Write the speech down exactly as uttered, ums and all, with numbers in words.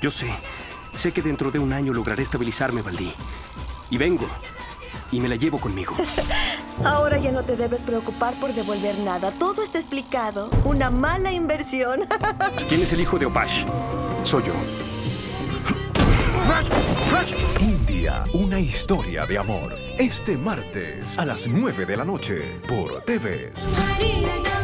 Yo sé. Sé que dentro de un año lograré estabilizarme, Baldi. Y vengo. Y me la llevo conmigo. Ahora ya no te debes preocupar por devolver nada. Todo está explicado. Una mala inversión. ¿Quién es el hijo de Opash? Soy yo. India, una historia de amor. Este martes a las nueve de la noche por T V S.